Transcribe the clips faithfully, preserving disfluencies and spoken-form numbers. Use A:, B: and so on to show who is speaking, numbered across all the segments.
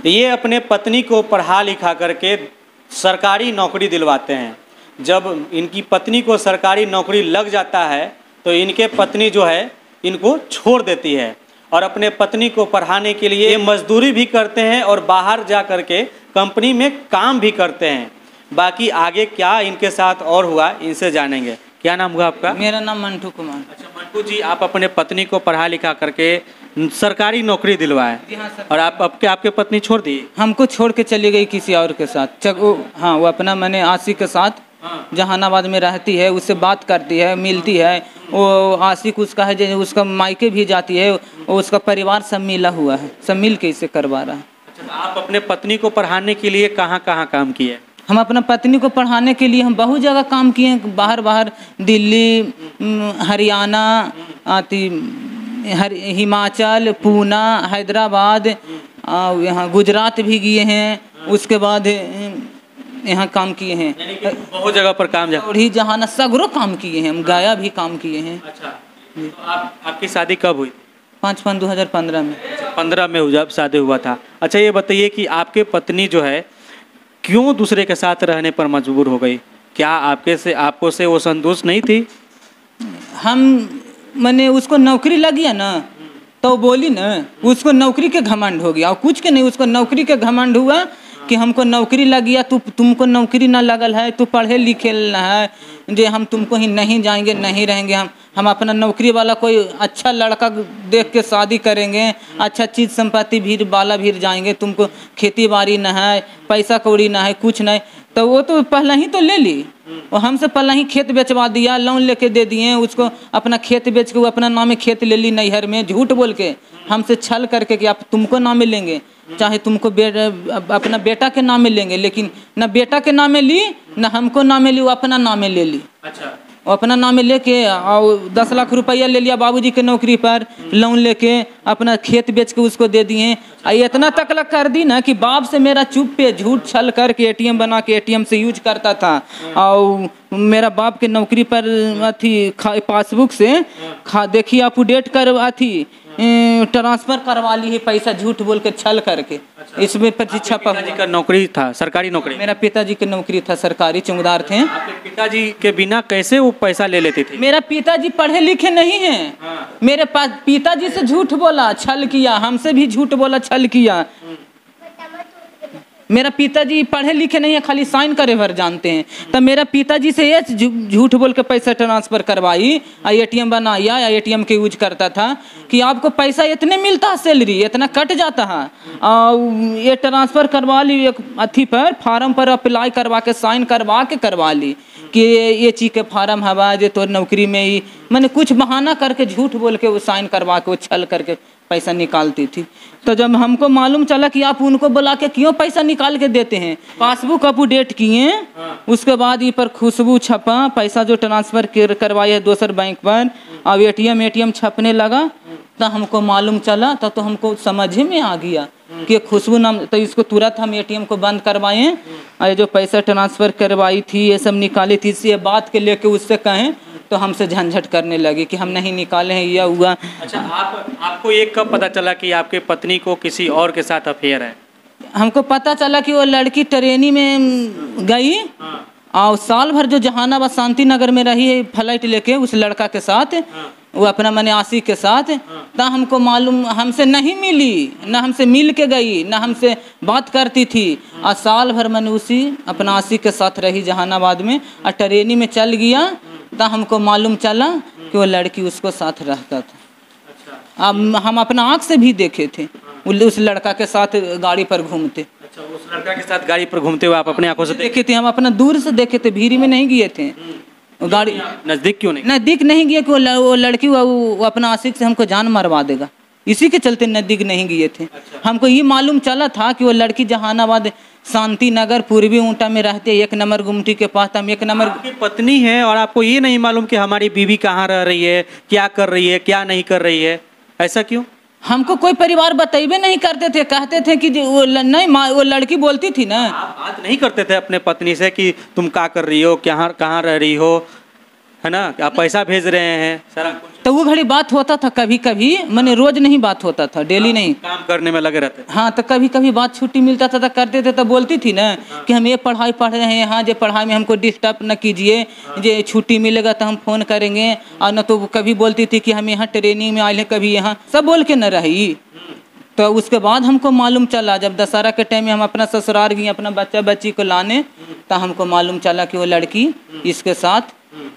A: ये अपने पत्नी को पढ़ा लिखा करके सरकारी नौकरी दिलवाते हैं। जब इनकी पत्नी को सरकारी नौकरी लग जाता है तो इनके पत्नी जो है इनको छोड़ देती है और अपने पत्नी को पढ़ाने के लिए मजदूरी भी करते हैं और बाहर जा कर के कंपनी में काम भी करते हैं। बाकी आगे क्या इनके साथ और हुआ इनसे जानेंगे। क्या नाम हुआ आपका?
B: मेरा नाम मंटू कुमार।
A: अच्छा मंटू जी, आप अपने पत्नी को पढ़ा लिखा करके सरकारी नौकरी दिलवाए और आप आपके आपके पत्नी छोड़ दी?
B: हमको छोड़ के चली गई किसी और के साथ। चक वो हाँ वो अपना मैंने आशिक के साथ
A: हाँ।
B: जहानाबाद में रहती है, उससे बात करती है, मिलती है। वो आशिक उसका है जो उसका मायके भी जाती है, वो उसका परिवार सब मिला हुआ है, सब मिल के इसे करवा रहा है।
A: अच्छा, आप अपने पत्नी को पढ़ाने के लिए कहाँ कहाँ काम किए?
B: हम अपना पत्नी को पढ़ाने के लिए हम बहुत जगह काम किए हैं, बाहर बाहर दिल्ली, हरियाणा, आती हर हिमाचल, पूना, हैदराबाद, यहाँ गुजरात भी गए हैं। उसके बाद यहाँ काम किए हैं,
A: बहुत जगह पर काम
B: और ही जहाँ सगरों काम किए हैं, हम गया भी काम किए हैं।
A: अच्छा, तो आप आपकी शादी कब हुई?
B: पाँच पाँच दो हज़ार पंद्रह में।
A: पंद्रह में जब शादी हुआ था। अच्छा ये बताइए कि आपके पत्नी जो है क्यों दूसरे के साथ रहने पर मजबूर हो गई? क्या आपके से आपको से वो संतुष्ट नहीं थी?
B: हम मैंने उसको नौकरी लग गया ना तो बोली ना, उसको नौकरी के घमंड हो गया और कुछ के नहीं, उसको नौकरी के घमंड हुआ कि हमको नौकरी लग गया, तू तुमको नौकरी ना लगल है, तू पढ़े लिखे ना है, जो हम तुमको ही नहीं जाएंगे, नहीं रहेंगे, हम हम अपना नौकरी वाला कोई अच्छा लड़का देख के शादी करेंगे, अच्छा चीज़ संपत्ति भीड़ वाला भीड़ जाएंगे, तुमको खेती बाड़ी ना है, पैसा कौड़ी ना है, कुछ नहीं। तो वो तो पहले ही तो ले ली, और हमसे पहले ही खेत बेचवा दिया, लोन लेके दे दिए उसको, अपना खेत बेच के वो अपना नाम में खेत ले ली नैहर में, झूठ बोल के हमसे छल करके कि आप तुमको नाम में लेंगे, चाहे तुमको बे, अपना बेटा के नाम में लेंगे, लेकिन न बेटा के नाम में ली न हमको नाम में ली, वो अपना नाम में ले ली।
A: अच्छा,
B: वो अपना नाम में लेके और दस लाख रुपया ले लिया बाबूजी के नौकरी पर, लोन लेके अपना खेत बेच के उसको दे दिए। इतना तक लग कर दी ना कि बाप से मेरा चुप पे झूठ छल करके एटीएम बना के एटीएम से यूज करता था, और मेरा बाप के नौकरी पर अथी पासबुक से खा देखिए अपडेट कर अथी ट्रांसफर करवा ली है पैसा, झूठ बोल के छल करके। अच्छा, इसमें परीक्षा
A: पिताजी का नौकरी था, सरकारी नौकरी?
B: मेरा पिताजी की नौकरी था, सरकारी चौकीदार थे।
A: आपके पिताजी के बिना कैसे वो पैसा ले लेते थे?
B: मेरा पिताजी पढ़े लिखे नहीं हैं। हाँ। मेरे पास पिताजी से झूठ बोला, छल किया, हमसे भी झूठ बोला, छल किया। मेरा पिताजी पढ़े लिखे नहीं है, खाली साइन करे भर जानते हैं। तब मेरा पिताजी से ये झूठ बोल के पैसा ट्रांसफर करवाई, एटीएम बनाया, एटीएम के यूज करता था कि आपको पैसा इतने मिलता है, सैलरी इतना कट जाता है, और ये ट्रांसफर करवा ली एक अथी पर, फार्म पर अप्लाई करवा के साइन करवा के करवा ली कि ये चीज़ के फार्म हवा जो तो नौकरी में ही, मैंने कुछ बहाना करके झूठ बोल के वो साइन करवा के वो छल करके पैसा निकालती थी। तो जब हमको मालूम चला कि आप उनको बुला के क्यों पैसा निकाल के देते हैं, पासबुक अपडेट किए, उसके बाद ये पर खुशबू छपा, पैसा जो ट्रांसफर करवाए है दूसर बैंक पर, अब एटीएम एटीएम छपने लगा, तो हमको मालूम चला, तब तो, तो हमको समझ में आ गया कि खुशबू नाम, तो इसको तुरंत हम एटीएम को बंद करवाएं, और जो पैसा ट्रांसफर करवाई थी ये सब निकाली थी, इसी बात के लेके उससे कहें तो हमसे झंझट करने लगे कि हम नहीं निकाले हैं, यह हुआ।
A: अच्छा, आप आपको ये कब पता चला कि आपके पत्नी को किसी और के साथ अफेयर है?
B: हमको पता चला कि वो लड़की ट्रेनी में गई। हाँ। और साल भर जो जहानाबाद शांति नगर में रही है फ्लाइट लेके उस लड़का के साथ। हाँ। वो अपना मैंने आशिक के साथ। हाँ। तब हमको मालूम, हमसे नहीं मिली, न हमसे मिल के गई, न हमसे बात करती थी। हाँ। और साल भर मैंने उसी अपना आशिक के साथ रही जहानाबाद में, और ट्रेनी में चल गया, तब हमको मालूम चला कि वो लड़की उसको साथ रहता था। अच्छा। अब हम अपना आँख से भी देखे थे। हाँ। उस लड़का के साथ गाड़ी पर घूमते।
A: अच्छा, उस लड़का के साथ गाड़ी पर घूमते हुए आप अपने आंखों से
B: देखे थे? हम अपना दूर से देखे थे, भीड़ में नहीं गए थे। गाड़ी
A: नजदीक क्यों नहीं?
B: नजदीक नहीं गए कि वो लड़की वो अपना आशिक से हमको जान मरवा देगा, इसी के चलते नजदीक नहीं गए थे। अच्छा। हमको ये मालूम चला था कि वो लड़की जहानाबाद शांति नगर पूर्वी ऊंटा में रहते, एक नंबर गुमटी के पास। हम एक नंबर
A: आपकी पत्नी है और आपको ये नहीं मालूम कि हमारी बीवी कहाँ रह रही है, क्या कर रही है, क्या नहीं कर रही है, ऐसा क्यों?
B: हमको कोई परिवार बताइबे नहीं करते थे, कहते थे कि वो नहीं, वो लड़की बोलती थी ना।
A: आप बात नहीं करते थे अपने पत्नी से कि तुम क्या कर रही हो, क्या कहाँ रह रही हो, है ना, आप पैसा भेज रहे हैं सारा कुछ,
B: तो वो घड़ी बात होता था कभी कभी, मैंने रोज नहीं बात होता था, डेली नहीं,
A: काम करने में लगे रहते।
B: हाँ, तो कभी कभी बात छुट्टी मिलता था तो करते थे, तो बोलती थी ना कि हम ये पढ़ाई पढ़ रहे हैं यहाँ, जो पढ़ाई में हमको डिस्टर्ब न कीजिए, जो छुट्टी मिलेगा तो हम फ़ोन करेंगे, और न तो कभी बोलती थी कि हम यहाँ ट्रेनिंग में आए हैं, कभी यहाँ, सब बोल के न रही। तो उसके बाद हमको मालूम चला, जब दशहरा के टाइम में हम अपना ससुराल गए अपना बच्चा बच्ची को लाने, तो हमको मालूम चला कि वो लड़की इसके साथ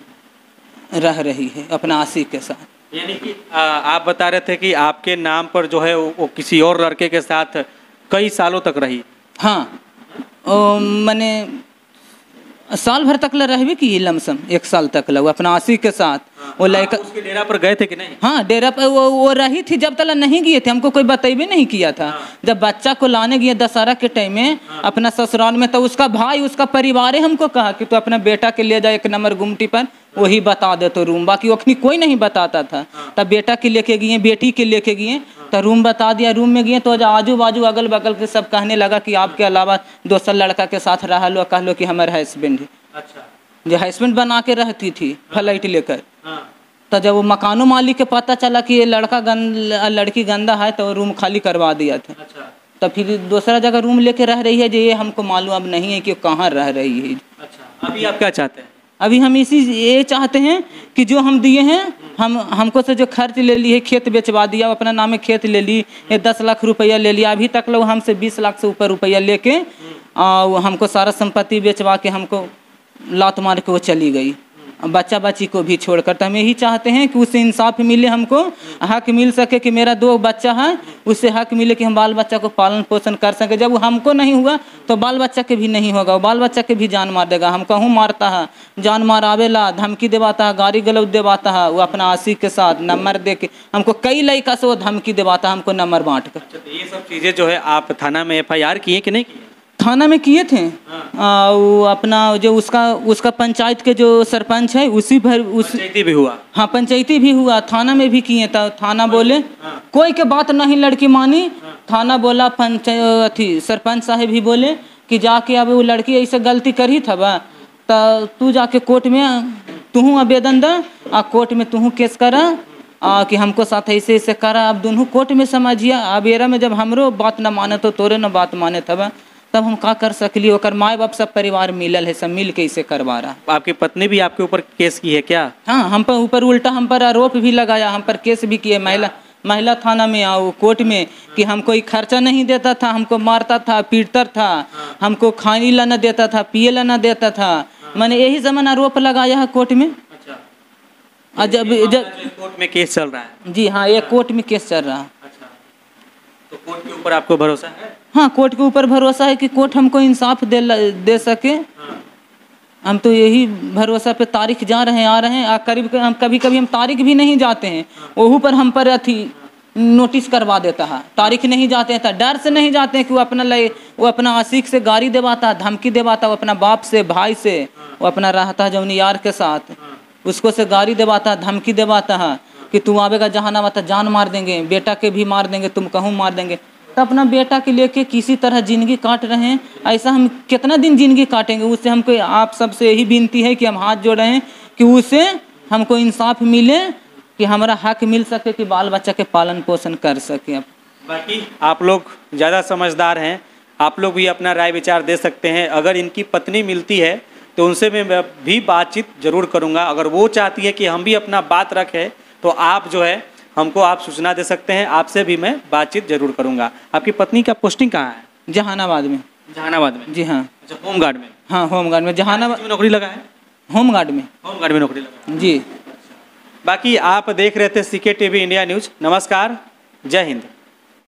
B: रह रही है, अपना आशिक के साथ।
A: यानी कि आ, आप बता रहे थे कि आपके नाम पर जो है वो, वो किसी और लड़के के साथ कई सालों तक रही।
B: हाँ, मैंने साल भर तक ला रहबे की, लमसम एक साल तक ला वो अपना आशिक के साथ। वो लड़का
A: उसके डेरा पर गए थे कि नहीं?
B: हाँ, डेरा पर वो वो रही थी, जब तक नहीं गए थे, हमको कोई बतेबे नहीं किया था। जब बच्चा को लाने गए दशहरा के टाइम में अपना ससुराल में, तो उसका भाई उसका परिवार हमको कहा कि तू तो अपना बेटा के ले जा एक नंबर गुमटी पर, वही बता दे तो रूम, बाकी वखनी कोई नहीं बताता था। तब बेटा के लेके गए, बेटी के लेके गए, तो रूम बता दिया। रूम में गए तो आजू बाजू अगल बगल के सब कहने लगा कि आपके अलावा दूसरा लड़का के साथ रह लो, कह लो कि हमारे हस्बैंड है।
A: अच्छा,
B: जो हस्बैंड बना के रहती थी फ्लाइट लेकर। तो जब वो मकानो मालिक के पता चला कि ये लड़का गंद लड़की गंदा है, तो रूम खाली करवा दिया था।
A: अच्छा,
B: तो फिर दूसरा जगह रूम लेके रह रही है, जो ये हमको मालूम अब नहीं है कि कहाँ रह रही है।
A: अच्छा, अभी आप क्या चाहते हैं?
B: अभी हम इसी ये चाहते हैं कि जो हम दिए हैं, हम हमको से जो खर्च ले ली है, खेत बेचवा दिया, अपना नाम में खेत ले ली, ये दस लाख रुपया ले लिया, अभी तक लोग हमसे बीस लाख से ऊपर रुपया लेके और हमको सारा संपत्ति बेचवा के हमको लात मार के वो चली गई, बच्चा बच्ची को भी छोड़कर। तो हम यही चाहते हैं कि उससे इंसाफ मिले, हमको हक मिल सके कि मेरा दो बच्चा है, उससे हक मिले कि हम बाल बच्चा को पालन पोषण कर सके। जब हमको नहीं हुआ तो बाल बच्चा के भी नहीं होगा, बाल बच्चा के भी जान मार देगा। हम कहूँ मारता है, जान मार आवेला, धमकी देवाता है, गाड़ी गलौज देवाता है, वो अपना आशिक के साथ नंबर दे के हमको कई लड़का से वो धमकी देवाता है, हमको नंबर बांट कर।
A: अच्छा, तो ये सब चीज़ें जो है आप थाना में एफ आई आर किए कि नहीं किए?
B: थाना में किए थे। आ, वो अपना जो उसका उसका पंचायत के जो सरपंच है उसी भर उस
A: पंचायती भी हुआ।
B: हाँ, पंचायती भी हुआ, थाना में भी किए। था थाना बोले
A: हाँ।
B: कोई के बात नहीं लड़की मानी। हाँ। थाना बोला, पंचायत थी सरपंच साहब भी बोले कि जाके अब वो लड़की ऐसे गलती करी था बा, तो तू जाके कोर्ट में तू आवेदन दा, आ कोर्ट में तू केस करा आ, कि हमको साथ ऐसे ऐसे करा। अब दोनों कोर्ट में समझिया। अब एरा में जब हमरो बात न माने तो तोरे न बात माने था, तब हम का कर सकली। ओकर माए बाप सब परिवार मिलल है, सब मिल के इसे करवा रहा।
A: आपकी पत्नी भी आपके ऊपर केस की है क्या?
B: हाँ, हम पर ऊपर उल्टा हम पर आरोप भी लगाया, हम पर केस भी किए महिला महिला थाना में आओ कोर्ट में कि हमको ये खर्चा नहीं देता था, हमको मारता था, पीटता था, हमको खाने ला न देता था, पिए ला न देता था। मैंने यही जमाना आरोप लगाया है कोर्ट में।
A: अच्छा,
B: जब जब
A: कोर्ट में केस चल रहा है?
B: जी हाँ, ये कोर्ट में केस चल रहा है।
A: अच्छा, तो कोर्ट के ऊपर आपको भरोसा है?
B: हाँ, कोर्ट के ऊपर भरोसा है कि कोर्ट हमको इंसाफ दे दे सके। हाँ। हम तो यही भरोसा पे तारीख जा रहे हैं, आ रहे हैं। करीब हम कभी कभी हम तारीख भी नहीं जाते हैं, वहू पर हम पर अथी नोटिस करवा देता है, तारीख नहीं जाते हैं। तो डर से नहीं जाते हैं कि वो अपना ले वो अपना आशिक से गाड़ी देवाता है, धमकी देवाता है, वो अपना बाप से भाई से वो अपना रहता है जौन यार के साथ, उसको से गाड़ी देवाता है, धमकी देवाता है कि तू आवेगा जहानाबाद तो जान मार देंगे, बेटा के भी मार देंगे, तुम कहूँ मार देंगे। तो अपना बेटा के लेके किसी तरह ज़िंदगी काट रहे हैं। ऐसा हम कितना दिन ज़िंदगी काटेंगे? उससे हमको आप सबसे यही विनती है कि हम हाथ जोड़ रहे हैं कि उससे हमको इंसाफ मिले, कि हमारा हक मिल सके, कि बाल बच्चा के पालन पोषण कर सके।
A: बाकी आप लोग ज़्यादा समझदार हैं, आप लोग भी अपना राय विचार दे सकते हैं। अगर इनकी पत्नी मिलती है तो उनसे मैं भी बातचीत ज़रूर करूँगा। अगर वो चाहती है कि हम भी अपना बात रखें तो आप जो है हमको आप सूचना दे सकते हैं, आपसे भी मैं बातचीत जरूर करूंगा। आपकी पत्नी का पोस्टिंग कहाँ है?
B: जहानाबाद में।
A: जहानाबाद में?
B: जी हाँ।
A: अच्छा, होम गार्ड में?
B: हाँ, होम गार्ड में। जहानाबाद में
A: नौकरी लगा है?
B: होम गार्ड में।
A: होम गार्ड में नौकरी लगा है जी।
B: अच्छा।
A: बाकी आप देख रहे थे सी के टी वी इंडिया न्यूज़। नमस्कार, जय हिंद।